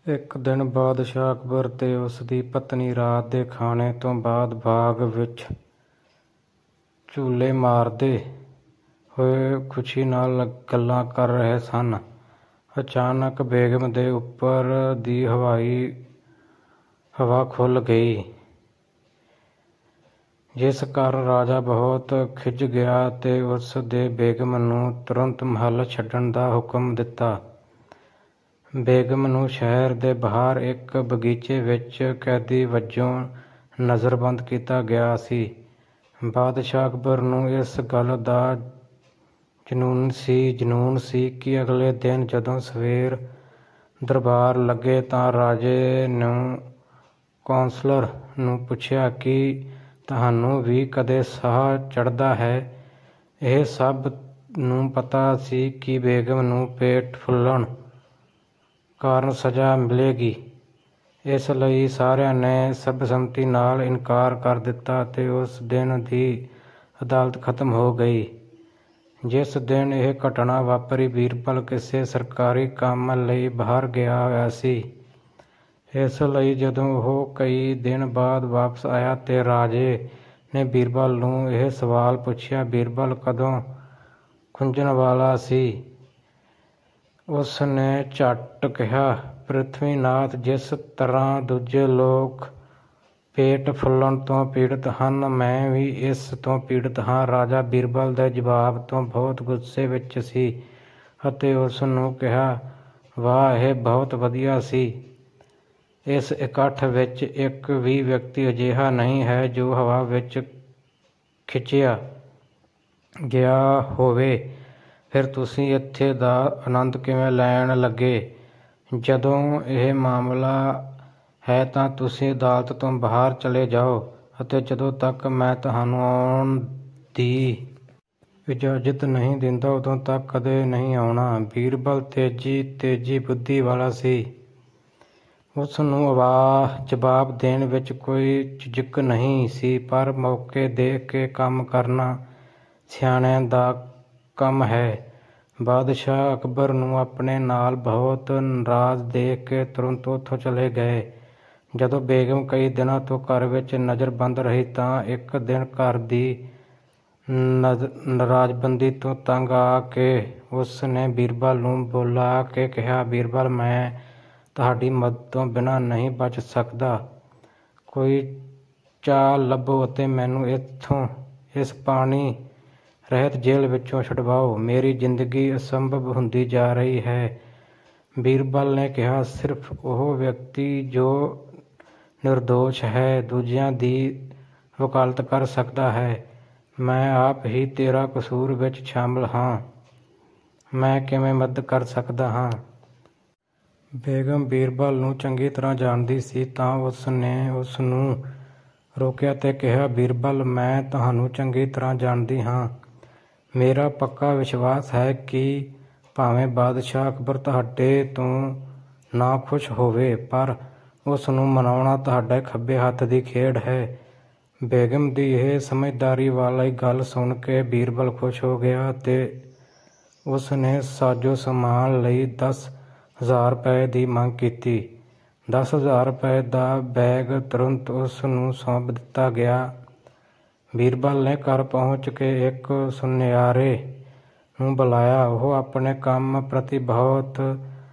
ਇੱਕ ਦਿਨ ਬਾਦਸ਼ਾਹ ਅਕਬਰ ਤੇ ਉਸ ਦੀ ਪਤਨੀ ਰਾਤ ਦੇ ਖਾਣੇ ਤੋਂ ਬਾਅਦ ਬਾਗ ਵਿੱਚ ਝੂਲੇ ਮਾਰਦੇ ਹੋਏ ਖੁਸ਼ੀ ਨਾਲ ਗੱਲਾਂ ਕਰ ਰਹੇ ਸਨ। ਅਚਾਨਕ ਬੇਗਮ ਦੇ ਉੱਪਰ ਦੀ ਹਵਾ ਖੁੱਲ੍ਹ ਗਈ, ਜਿਸ ਕਾਰਨ ਰਾਜਾ ਬਹੁਤ ਖਿਝ ਗਿਆ ਤੇ ਉਸ ਦੇ ਬੇਗਮ ਨੂੰ ਤੁਰੰਤ ਮਹੱਲ ਛੱਡਣ ਦਾ ਹੁਕਮ ਦਿੱਤਾ। ਬੇਗਮ ਨੂੰ ਸ਼ਹਿਰ ਦੇ ਬਾਹਰ ਇੱਕ ਬਗੀਚੇ ਵਿੱਚ ਕੈਦੀ ਵਜੋਂ ਨਜ਼ਰਬੰਦ ਕੀਤਾ ਗਿਆ ਸੀ। ਬਾਦਸ਼ਾਹ ਅਕਬਰ ਨੂੰ ਇਸ ਗੱਲ ਦਾ ਜਨੂੰਨ ਸੀ ਕਿ ਅਗਲੇ ਦਿਨ ਜਦੋਂ ਸਵੇਰ ਦਰਬਾਰ ਲੱਗੇ ਤਾਂ ਰਾਜੇ ਨੇ ਕੌਂਸਲਰ ਨੂੰ ਪੁੱਛਿਆ ਕਿ ਤੁਹਾਨੂੰ ਵੀ ਕਦੇ ਸਾਹ ਚੜ੍ਹਦਾ ਹੈ। ਇਹ ਸਭ ਨੂੰ ਪਤਾ ਸੀ ਕਿ ਬੇਗਮ ਨੂੰ ਪੇਟ ਫੁੱਲਣ ਕਾਰਨ ਸਜ਼ਾ ਮਿਲੇਗੀ। ਇਸ ਲਈ ਸਾਰਿਆਂ ਨੇ ਸਰਬਸੰਮਤੀ ਨਾਲ ਇਨਕਾਰ ਕਰ ਦਿੱਤਾ ਅਤੇ ਉਸ ਦਿਨ ਦੀ ਅਦਾਲਤ ਖਤਮ ਹੋ ਗਈ। ਜਿਸ ਦਿਨ ਇਹ ਘਟਨਾ ਵਾਪਰੀ, ਬੀਰਬਲ ਕਿਸੇ ਸਰਕਾਰੀ ਕੰਮ ਲਈ ਬਾਹਰ ਗਿਆ ਹੋਇਆ ਸੀ। ਇਸ ਲਈ ਜਦੋਂ ਉਹ ਕਈ ਦਿਨ ਬਾਅਦ ਵਾਪਸ ਆਇਆ ਤੇ ਰਾਜੇ ਨੇ ਬੀਰਬਲ ਨੂੰ ਇਹ ਸਵਾਲ ਪੁੱਛਿਆ, ਬੀਰਬਲ ਕਦੋਂ ਖੁੰਝਣ ਵਾਲਾ ਸੀ? ਉਸ ਨੇ ਝੱਟ ਕਿਹਾ, ਪ੍ਰਿਥਵੀਨਾਥ, ਜਿਸ ਤਰ੍ਹਾਂ ਦੂਜੇ ਲੋਕ ਪੇਟ ਫੁੱਲਣ ਤੋਂ ਪੀੜਤ ਹਨ, ਮੈਂ ਵੀ ਇਸ ਤੋਂ ਪੀੜਤ ਹਾਂ। ਰਾਜਾ ਬੀਰਬਲ ਦੇ ਜਵਾਬ ਤੋਂ ਬਹੁਤ ਗੁੱਸੇ ਵਿੱਚ ਸੀ ਅਤੇ ਉਸ ਨੂੰ ਕਿਹਾ, ਵਾਹ, ਇਹ ਬਹੁਤ ਵਧੀਆ ਸੀ। ਇਸ ਇਕੱਠ ਵਿੱਚ ਇੱਕ ਵੀ ਵਿਅਕਤੀ ਅਜਿਹਾ ਨਹੀਂ ਹੈ ਜੋ ਹਵਾ ਵਿੱਚ ਖਿੱਚਿਆ ਗਿਆ ਹੋਵੇ। ਫਿਰ ਤੁਸੀਂ ਇੱਥੇ ਦਾ ਆਨੰਦ ਕਿਵੇਂ ਲੈਣ ਲੱਗੇ? ਜਦੋਂ ਇਹ ਮਾਮਲਾ ਹੈ ਤਾਂ ਤੁਸੀਂ ਅਦਾਲਤ ਤੋਂ ਬਾਹਰ ਚਲੇ ਜਾਓ ਅਤੇ ਜਦੋਂ ਤੱਕ ਮੈਂ ਤੁਹਾਨੂੰ ਆਉਣ ਦੀ ਇਜਾਜ਼ਤ ਨਹੀਂ ਦਿੰਦਾ ਉਦੋਂ ਤੱਕ ਕਦੇ ਨਹੀਂ ਆਉਣਾ। ਬੀਰਬਲ ਤੇਜ਼ੀ ਬੁੱਧੀ ਵਾਲਾ ਸੀ। ਉਸ ਨੂੰ ਜਵਾਬ ਦੇਣ ਵਿੱਚ ਕੋਈ ਝਿਜਕ ਨਹੀਂ ਸੀ, ਪਰ ਮੌਕੇ ਦੇਖ ਕੇ ਕੰਮ ਕਰਨਾ ਸਿਆਣਿਆਂ ਦਾ ਕੰਮ ਹੈ। ਬਾਦਸ਼ਾਹ ਅਕਬਰ ਨੂੰ ਆਪਣੇ ਨਾਲ ਬਹੁਤ ਨਾਰਾਜ਼ ਦੇਖ ਕੇ ਤੁਰੰਤ ਉੱਥੋਂ ਚਲੇ ਗਏ। ਜਦੋਂ ਬੇਗਮ ਕਈ ਦਿਨਾਂ ਤੋਂ ਘਰ ਵਿੱਚ ਨਜ਼ਰਬੰਦ ਰਹੀ ਤਾਂ ਇੱਕ ਦਿਨ ਘਰ ਦੀ ਨਾਰਾਜ਼ਬੰਦੀ ਤੋਂ ਤੰਗ ਆ ਕੇ ਉਸ ਨੇ ਬੀਰਬਲ ਨੂੰ ਬੁਲਾ ਕੇ ਕਿਹਾ, ਬੀਰਬਲ, ਮੈਂ ਤੁਹਾਡੀ ਮਦਦ ਤੋਂ ਬਿਨਾਂ ਨਹੀਂ ਬਚ ਸਕਦਾ। ਕੋਈ ਚਾਲ ਲੱਭੋ ਅਤੇ ਮੈਨੂੰ ਇਸ ਪਾਣੀ ਰਹਿਤ ਜੇਲ੍ਹ ਵਿੱਚੋਂ ਛੁਡਵਾਓ। ਮੇਰੀ ਜ਼ਿੰਦਗੀ ਅਸੰਭਵ ਹੁੰਦੀ ਜਾ ਰਹੀ ਹੈ। ਬੀਰਬਲ ਨੇ ਕਿਹਾ, ਸਿਰਫ ਉਹ ਵਿਅਕਤੀ ਜੋ ਨਿਰਦੋਸ਼ ਹੈ ਦੂਜਿਆਂ ਦੀ ਵਕਾਲਤ ਕਰ ਸਕਦਾ ਹੈ। ਮੈਂ ਆਪ ਹੀ ਤੇਰਾ ਕਸੂਰ ਵਿੱਚ ਸ਼ਾਮਲ ਹਾਂ। ਮੈਂ ਕਿਵੇਂ ਮਦਦ ਕਰ ਸਕਦਾ ਹਾਂ? ਬੇਗਮ ਬੀਰਬਲ ਨੂੰ ਚੰਗੀ ਤਰ੍ਹਾਂ ਜਾਣਦੀ ਸੀ ਤਾਂ ਉਸ ਨੇ ਉਸ ਨੂੰ ਰੋਕਿਆ ਤੇ ਕਿਹਾ, ਬੀਰਬਲ, ਮੈਂ ਤੁਹਾਨੂੰ ਚੰਗੀ ਤਰ੍ਹਾਂ ਜਾਣਦੀ ਹਾਂ। ਮੇਰਾ ਪੱਕਾ ਵਿਸ਼ਵਾਸ ਹੈ ਕਿ ਭਾਵੇਂ ਬਾਦਸ਼ਾਹ ਅਕਬਰ ਤੁਹਾਡੇ ਤੋਂ ਨਾ ਖੁਸ਼ ਹੋਵੇ, ਪਰ ਉਸ ਨੂੰ ਮਨਾਉਣਾ ਤੁਹਾਡੇ ਖੱਬੇ ਹੱਥ ਦੀ ਖੇਡ ਹੈ। ਬੇਗਮ ਦੀ ਇਹ ਸਮਝਦਾਰੀ ਵਾਲੀ ਗੱਲ ਸੁਣ ਕੇ ਬੀਰਬਲ ਖੁਸ਼ ਹੋ ਗਿਆ ਅਤੇ ਉਸ ਨੇ ਸਾਜੋ ਸਮਾਨ ਲਈ 10,000 ਰੁਪਏ ਦੀ ਮੰਗ ਕੀਤੀ। 10,000 ਰੁਪਏ ਦਾ ਬੈਗ ਤੁਰੰਤ ਉਸ ਨੂੰ ਸੌਂਪ ਦਿੱਤਾ ਗਿਆ। ਬੀਰਬਲ ਨੇ ਘਰ ਪਹੁੰਚ ਕੇ ਇੱਕ ਸੁਨਿਆਰੇ ਨੂੰ ਬੁਲਾਇਆ। ਉਹ ਆਪਣੇ ਕੰਮ ਪ੍ਰਤੀ ਬਹੁਤ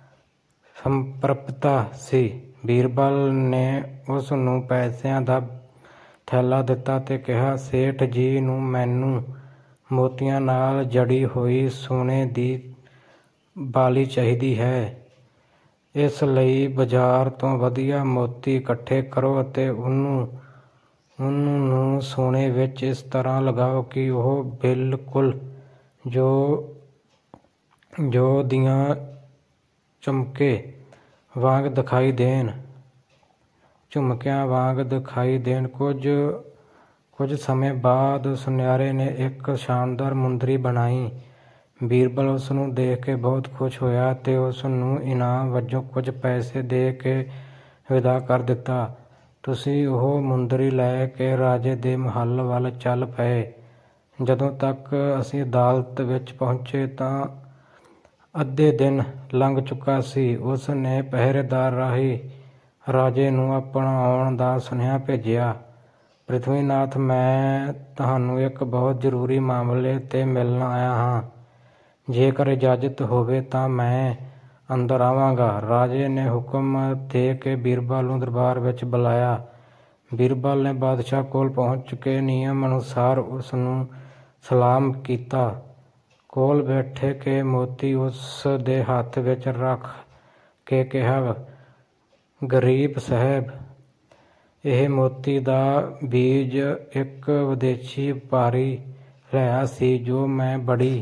ਸਮਰਪਿਤ ਸੀ। ਬੀਰਬਲ ਨੇ ਉਸ ਨੂੰ ਪੈਸਿਆਂ ਦਾ ਥੈਲਾ ਦਿੱਤਾ ਤੇ ਕਿਹਾ, ਸੇਠ ਜੀ ਨੂੰ ਮੈਨੂੰ ਮੋਤੀਆਂ ਨਾਲ ਜੜੀ ਹੋਈ ਸੋਨੇ ਦੀ ਬਾਲੀ ਚਾਹੀਦੀ ਹੈ। ਇਸ ਲਈ ਬਾਜ਼ਾਰ ਤੋਂ ਵਧੀਆ ਮੋਤੀ ਇਕੱਠੇ ਕਰੋ ਅਤੇ ਉਹਨੂੰ ਨੂੰ ਸੋਨੇ ਵਿੱਚ ਇਸ ਤਰ੍ਹਾਂ ਲਗਾਓ ਕਿ ਉਹ ਬਿਲਕੁਲ ਜੋ ਦੀਆਂ ਝੁਮਕਿਆਂ ਵਾਂਗ ਦਿਖਾਈ ਦੇਣ। ਕੁਝ ਸਮੇਂ ਬਾਅਦ ਸੁਨਿਆਰੇ ਨੇ ਇੱਕ ਸ਼ਾਨਦਾਰ ਮੁੰਦਰੀ ਬਣਾਈ। ਬੀਰਬਲ ਉਸ ਨੂੰ ਦੇਖ ਕੇ ਬਹੁਤ ਖੁਸ਼ ਹੋਇਆ ਤੇ ਉਸ ਨੂੰ ਇਨਾਮ ਵਜੋਂ ਕੁਝ ਪੈਸੇ ਦੇ ਕੇ ਵਿਦਾ ਕਰ ਦਿੱਤਾ। ਤੁਸੀਂ ਉਹ ਮੁੰਦਰੀ ਲੈ ਕੇ ਰਾਜੇ ਦੇ ਮਹੱਲ ਵੱਲ ਚੱਲ ਪਏ। ਜਦੋਂ ਤੱਕ ਅਸੀਂ ਅਦਾਲਤ ਵਿੱਚ ਪਹੁੰਚੇ ਤਾਂ ਅੱਧੇ ਦਿਨ ਲੰਘ ਚੁੱਕਾ ਸੀ। ਉਸ ਨੇ ਪਹਿਰੇਦਾਰ ਰਾਹੀਂ ਰਾਜੇ ਨੂੰ ਆਪਣਾ ਆਉਣ ਦਾ ਸੁਨੇਹਾ ਭੇਜਿਆ। ਪ੍ਰਿਥਵੀ ਨਾਥ, ਮੈਂ ਤੁਹਾਨੂੰ ਇੱਕ ਬਹੁਤ ਜ਼ਰੂਰੀ ਮਾਮਲੇ 'ਤੇ ਮਿਲਣ ਆਇਆ ਹਾਂ। ਜੇਕਰ ਇਜਾਜ਼ਤ ਹੋਵੇ ਤਾਂ ਮੈਂ ਅੰਦਰ ਆਵਾਂਗਾ। ਰਾਜੇ ਨੇ ਹੁਕਮ ਦੇ ਕੇ ਬੀਰਬਲ ਨੂੰ ਦਰਬਾਰ ਵਿੱਚ ਬੁਲਾਇਆ। ਬੀਰਬਲ ਨੇ ਬਾਦਸ਼ਾਹ ਕੋਲ ਪਹੁੰਚ ਕੇ ਨਿਯਮ ਅਨੁਸਾਰ ਉਸ ਨੂੰ ਸਲਾਮ ਕੀਤਾ। ਕੋਲ ਬੈਠੇ ਕੇ ਮੋਤੀ ਉਸ ਦੇ ਹੱਥ ਵਿੱਚ ਰੱਖ ਕੇ ਕਿਹਾ, ਗਰੀਬ ਸਾਹਿਬ, ਇਹ ਮੋਤੀ ਦਾ ਬੀਜ ਇੱਕ ਵਿਦੇਸ਼ੀ ਵਪਾਰੀ ਲਿਆਇਆ ਸੀ ਜੋ ਮੈਂ ਬੜੀ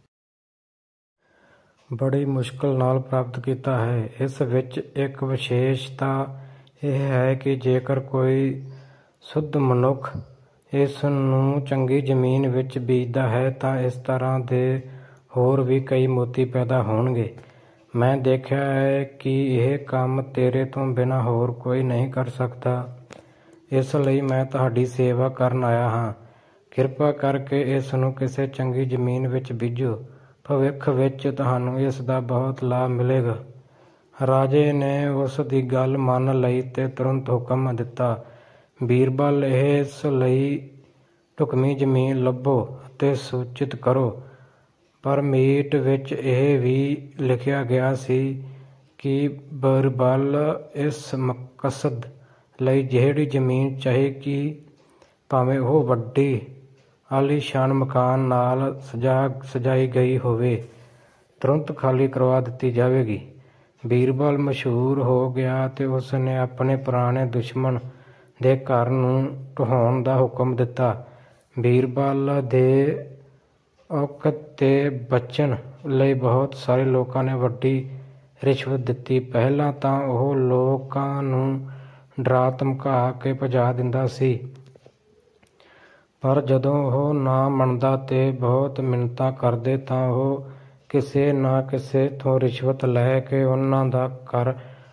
ਮੁਸ਼ਕਲ ਨਾਲ ਪ੍ਰਾਪਤ ਕੀਤਾ ਹੈ। ਇਸ ਵਿੱਚ ਇੱਕ ਵਿਸ਼ੇਸ਼ਤਾ ਇਹ ਹੈ ਕਿ ਜੇਕਰ ਕੋਈ ਸ਼ੁੱਧ ਮਨੁੱਖ ਇਸ ਨੂੰ ਚੰਗੀ ਜ਼ਮੀਨ ਵਿੱਚ ਬੀਜਦਾ ਹੈ ਤਾਂ ਇਸ ਤਰ੍ਹਾਂ ਦੇ ਹੋਰ ਵੀ ਕਈ ਮੋਤੀ ਪੈਦਾ ਹੋਣਗੇ। ਮੈਂ ਦੇਖਿਆ ਹੈ ਕਿ ਇਹ ਕੰਮ ਤੇਰੇ ਤੋਂ ਬਿਨਾਂ ਹੋਰ ਕੋਈ ਨਹੀਂ ਕਰ ਸਕਦਾ। ਇਸ ਲਈ ਮੈਂ ਤੁਹਾਡੀ ਸੇਵਾ ਕਰਨ ਆਇਆ ਹਾਂ। ਕਿਰਪਾ ਕਰਕੇ ਇਸ ਨੂੰ ਕਿਸੇ ਚੰਗੀ ਜ਼ਮੀਨ ਵਿੱਚ ਬੀਜੋ। ਭਵਿੱਖ ਵਿੱਚ ਤੁਹਾਨੂੰ ਇਸ ਦਾ ਬਹੁਤ ਲਾਭ ਮਿਲੇਗਾ। ਰਾਜੇ ਨੇ ਉਸ ਦੀ ਗੱਲ ਮੰਨ ਲਈ ਤੇ ਤੁਰੰਤ ਹੁਕਮ ਦਿੱਤਾ, ਬੀਰਬਲ, ਇਸ ਲਈ ਢੁਕਵੀਂ ਜ਼ਮੀਨ ਲੱਭੋ ਅਤੇ ਸੂਚਿਤ ਕਰੋ। ਪਰਮਿਟ ਵਿੱਚ ਇਹ ਵੀ ਲਿਖਿਆ ਗਿਆ ਸੀ ਕਿ ਬੀਰਬਲ ਇਸ ਮਕਸਦ ਲਈ ਜਿਹੜੀ ਜ਼ਮੀਨ ਚਾਹੇਗੀ, ਭਾਵੇਂ ਉਹ ਵੱਡੀ ਆਲੀਸ਼ਾਨ ਮਕਾਨ ਨਾਲ ਸਜਾਈ ਗਈ ਹੋਵੇ, ਤੁਰੰਤ ਖਾਲੀ ਕਰਵਾ ਦਿੱਤੀ ਜਾਵੇਗੀ। ਬੀਰਬਲ ਮਸ਼ਹੂਰ ਹੋ ਗਿਆ ਤੇ ਉਸ ਨੇ ਆਪਣੇ ਪੁਰਾਣੇ ਦੁਸ਼ਮਣ ਦੇ ਘਰ ਨੂੰ ਢਹਾਉਣ ਦਾ ਹੁਕਮ ਦਿੱਤਾ। ਬੀਰਬਲ ਦੇ ਔਕਤ ਤੇ ਬਚਣ ਲਈ ਬਹੁਤ ਸਾਰੇ ਲੋਕਾਂ ਨੇ ਵੱਡੀ ਰਿਸ਼ਵਤ ਦਿੱਤੀ। ਪਹਿਲਾਂ ਤਾਂ ਉਹ ਲੋਕਾਂ ਨੂੰ ਡਰਾ ਧਮਕਾ ਕੇ ਭਜਾ ਦਿੰਦਾ ਸੀ, ਪਰ ਜਦੋਂ ਉਹ ਨਾ ਮੰਨਦਾ ਤੇ ਬਹੁਤ ਮਿੰਨਤਾਂ ਕਰਦੇ ਤਾਂ ਉਹ ਕਿਸੇ ਨਾ ਕਿਸੇ ਤੋਂ ਰਿਸ਼ਵਤ ਲੈ ਕੇ ਉਹਨਾਂ ਦਾ ਘਰ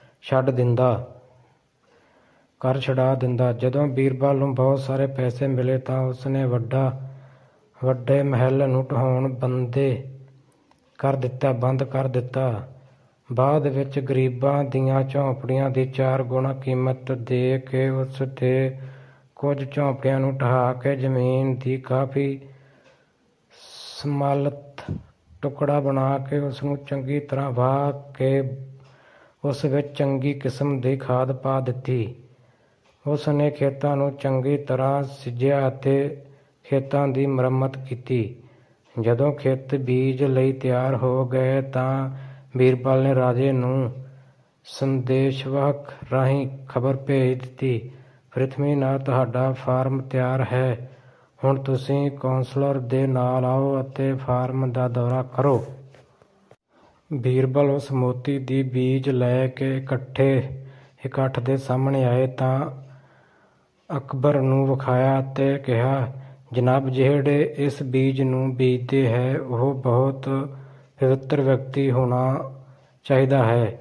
ਛੁਡਾ ਦਿੰਦਾ। ਜਦੋਂ ਬੀਰਬਲ ਨੂੰ ਬਹੁਤ ਸਾਰੇ ਪੈਸੇ ਮਿਲੇ ਤਾਂ ਉਸਨੇ ਵੱਡੇ ਮਹਿਲ ਨੂੰ ਢਹਾਉਣਾ ਬੰਦ ਕਰ ਦਿੱਤਾ। ਬਾਅਦ ਵਿੱਚ ਗਰੀਬਾਂ ਦੀਆਂ ਝੌਂਪੜੀਆਂ ਦੀ 4 ਗੁਣਾ ਕੀਮਤ ਦੇ ਕੇ ਉਸ ਤੇ ਕੁਝ ਝੌਂਪੜੀਆਂ ਨੂੰ ਢਹਾ ਕੇ ਜ਼ਮੀਨ ਦੀ ਕਾਫੀ ਸਮੱਲਤ ਟੁਕੜਾ ਬਣਾ ਕੇ ਉਸਨੂੰ ਚੰਗੀ ਤਰ੍ਹਾਂ ਵਾਹ ਕੇ ਉਸ ਵਿੱਚ ਚੰਗੀ ਕਿਸਮ ਦੀ ਖਾਦ ਪਾ ਦਿੱਤੀ। ਉਸ ਨੇ ਖੇਤਾਂ ਨੂੰ ਚੰਗੀ ਤਰ੍ਹਾਂ ਸਿੰਜਿਆ ਅਤੇ ਖੇਤਾਂ ਦੀ ਮੁਰੰਮਤ ਕੀਤੀ। ਜਦੋਂ ਖੇਤ ਬੀਜ ਲਈ ਤਿਆਰ ਹੋ ਗਏ ਤਾਂ ਬੀਰਬਲ ਨੇ ਰਾਜੇ ਨੂੰ ਸੰਦੇਸ਼ਵਾਹਕ ਰਾਹੀਂ ਖਬਰ ਭੇਜ ਦਿੱਤੀ, ਪ੍ਰਿਥਵੀ ਨਾਥ, ਤੁਹਾਡਾ ਫਾਰਮ ਤਿਆਰ ਹੈ। ਹੁਣ ਤੁਸੀਂ ਕੌਂਸਲਰ ਦੇ ਨਾਲ ਆਓ ਅਤੇ ਫਾਰਮ ਦਾ ਦੌਰਾ ਕਰੋ। ਬੀਰਬਲ ਉਸ ਮੋਤੀ ਦੀ ਬੀਜ ਲੈ ਕੇ ਇਕੱਠ ਦੇ ਸਾਹਮਣੇ ਆਏ ਤਾਂ ਅਕਬਰ ਨੂੰ ਵਿਖਾਇਆ ਅਤੇ ਕਿਹਾ, ਜਨਾਬ, ਜਿਹੜੇ ਇਸ ਬੀਜ ਨੂੰ ਬੀਜਦੇ ਹੈ ਉਹ ਬਹੁਤ ਪਵਿੱਤਰ ਵਿਅਕਤੀ ਹੋਣਾ ਚਾਹੀਦਾ ਹੈ।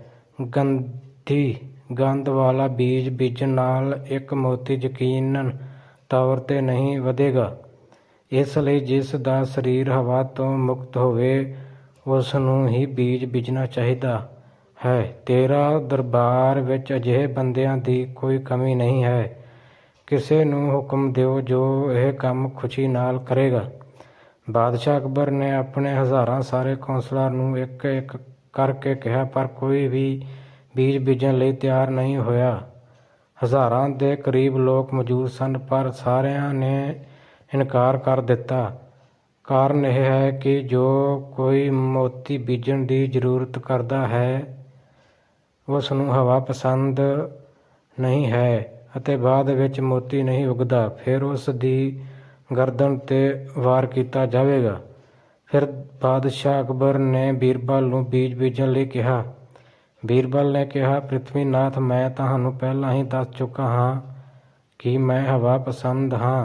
ਗੰਧ ਵਾਲਾ ਬੀਜ ਬੀਜਣ ਨਾਲ ਇੱਕ ਮੋਤੀ ਯਕੀਨਨ ਤੌਰ ਤੇ ਨਹੀਂ ਵਧੇਗਾ। ਇਸ ਲਈ ਜਿਸ ਦਾ ਸਰੀਰ ਹਵਾ ਤੋਂ ਮੁਕਤ ਹੋਵੇ ਉਸ ਨੂੰ ਹੀ ਬੀਜ ਬੀਜਣਾ ਚਾਹੀਦਾ ਹੈ। ਤੇਰਾ ਦਰਬਾਰ ਵਿੱਚ ਅਜਿਹੇ ਬੰਦਿਆਂ ਦੀ ਕੋਈ ਕਮੀ ਨਹੀਂ ਹੈ। ਕਿਸੇ ਨੂੰ ਹੁਕਮ ਦਿਓ ਜੋ ਇਹ ਕੰਮ ਖੁਸ਼ੀ ਨਾਲ ਕਰੇਗਾ। ਬਾਦਸ਼ਾਹ ਅਕਬਰ ਨੇ ਆਪਣੇ ਹਜ਼ਾਰਾਂ ਸਾਰੇ ਕੌਂਸਲਰਾਂ ਨੂੰ ਇੱਕ ਇੱਕ ਕਰਕੇ ਕਿਹਾ, ਪਰ ਕੋਈ ਵੀ ਬੀਜ ਬੀਜਣ ਲਈ ਤਿਆਰ ਨਹੀਂ ਹੋਇਆ। ਹਜ਼ਾਰਾਂ ਦੇ ਕਰੀਬ ਲੋਕ ਮੌਜੂਦ ਸਨ, ਪਰ ਸਾਰਿਆਂ ਨੇ ਇਨਕਾਰ ਕਰ ਦਿੱਤਾ। ਕਾਰਨ ਇਹ ਹੈ ਕਿ ਜੋ ਕੋਈ ਮੋਤੀ ਬੀਜਣ ਦੀ ਜ਼ਰੂਰਤ ਕਰਦਾ ਹੈ ਉਸ ਨੂੰ ਹਵਾ ਪਸੰਦ ਨਹੀਂ ਹੈ ਅਤੇ ਬਾਅਦ ਵਿੱਚ ਮੋਤੀ ਨਹੀਂ ਉੱਗਦਾ। ਫਿਰ ਉਸ ਦੀ ਗਰਦਨ ਤੇ ਵਾਰ ਕੀਤਾ ਜਾਵੇਗਾ। ਫਿਰ ਬਾਦਸ਼ਾਹ ਅਕਬਰ ਨੇ ਬੀਰਬਲ ਨੂੰ ਬੀਜ ਬੀਜਣ ਲਈ ਕਿਹਾ। ਬੀਰਬਲ ਨੇ ਕਿਹਾ, ਪ੍ਰਿਥਵੀ ਨਾਥ, ਮੈਂ ਤੁਹਾਨੂੰ ਪਹਿਲਾਂ ਹੀ ਦੱਸ ਚੁੱਕਾ ਹਾਂ ਕਿ ਮੈਂ ਹਵਾ ਪਸੰਦ ਹਾਂ।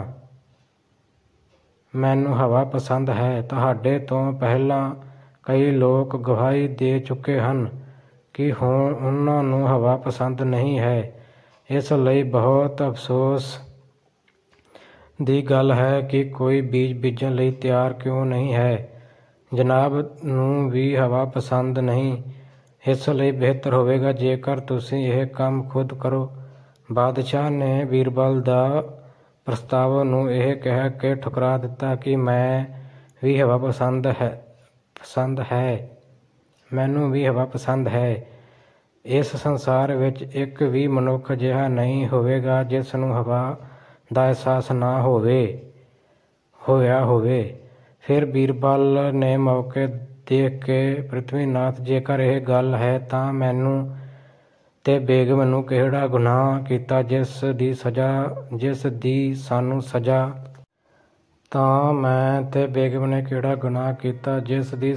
ਮੈਨੂੰ ਹਵਾ ਪਸੰਦ ਹੈ। ਤੁਹਾਡੇ ਤੋਂ ਪਹਿਲਾਂ ਕਈ ਲੋਕ ਗਵਾਹੀ ਦੇ ਚੁੱਕੇ ਹਨ ਕਿ ਹੁਣ ਉਹਨਾਂ ਨੂੰ ਹਵਾ ਪਸੰਦ ਨਹੀਂ ਹੈ। ਇਸ ਲਈ ਬਹੁਤ ਅਫਸੋਸ ਦੀ ਗੱਲ ਹੈ ਕਿ ਕੋਈ ਬੀਜ ਬੀਜਣ ਲਈ ਤਿਆਰ ਕਿਉਂ ਨਹੀਂ ਹੈ। ਜਨਾਬ ਨੂੰ ਵੀ ਹਵਾ ਪਸੰਦ ਨਹੀਂ। ਇਸ ਲਈ ਬਿਹਤਰ ਹੋਵੇਗਾ ਜੇਕਰ ਤੁਸੀਂ ਇਹ ਕੰਮ ਖੁਦ ਕਰੋ। ਬਾਦਸ਼ਾਹ ਨੇ ਬੀਰਬਲ ਦਾ ਪ੍ਰਸਤਾਵ ਨੂੰ ਇਹ ਕਹਿ ਕੇ ਠੁਕਰਾ ਦਿੱਤਾ ਕਿ ਮੈਂ ਵੀ ਹਵਾ ਪਸੰਦ ਹੈ। ਮੈਨੂੰ ਵੀ ਹਵਾ ਪਸੰਦ ਹੈ। ਇਸ ਸੰਸਾਰ ਵਿੱਚ ਇੱਕ ਵੀ ਮਨੁੱਖ ਅਜਿਹਾ ਨਹੀਂ ਹੋਵੇਗਾ ਜਿਸ ਨੂੰ ਹਵਾ ਦਾ ਅਹਿਸਾਸ ਨਾ ਹੋਇਆ ਹੋਵੇ। ਫਿਰ ਬੀਰਬਲ ਨੇ ਮੌਕੇ ਦੇਖ ਕੇ ਪ੍ਰਿਥਵੀਨਾਥ, ਜੇਕਰ ਇਹ ਗੱਲ ਹੈ ਤਾਂ ਮੈਨੂੰ ਤੇ ਬੇਗਮ ਨੂੰ ਕਿਹੜਾ ਗੁਨਾਹ ਕੀਤਾ ਜਿਸ ਦੀ ਸਾਨੂੰ ਸਜ਼ਾ ਤਾਂ ਮੈਂ ਤੇ ਬੇਗਮ ਨੇ ਕਿਹੜਾ ਗੁਨਾਹ ਕੀਤਾ ਜਿਸ ਦੀ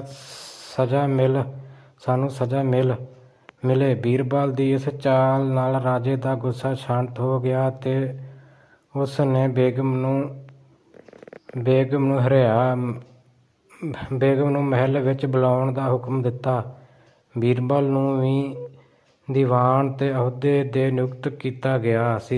ਸਾਨੂੰ ਸਜ਼ਾ ਮਿਲੇ। ਬੀਰਬਲ ਦੀ ਇਸ ਚਾਲ ਨਾਲ ਰਾਜੇ ਦਾ ਗੁੱਸਾ ਸ਼ਾਂਤ ਹੋ ਗਿਆ ਤੇ ਉਸ ਨੇ ਬੇਗਮ ਨੂੰ ਮਹਿਲ ਵਿੱਚ ਬੁਲਾਉਣ ਦਾ ਹੁਕਮ ਦਿੱਤਾ। ਬੀਰਬਲ ਨੂੰ ਵੀ ਦੀਵਾਨ ਦੇ ਅਹੁਦੇ ਤੇ ਨਿਯੁਕਤ ਕੀਤਾ ਗਿਆ ਸੀ।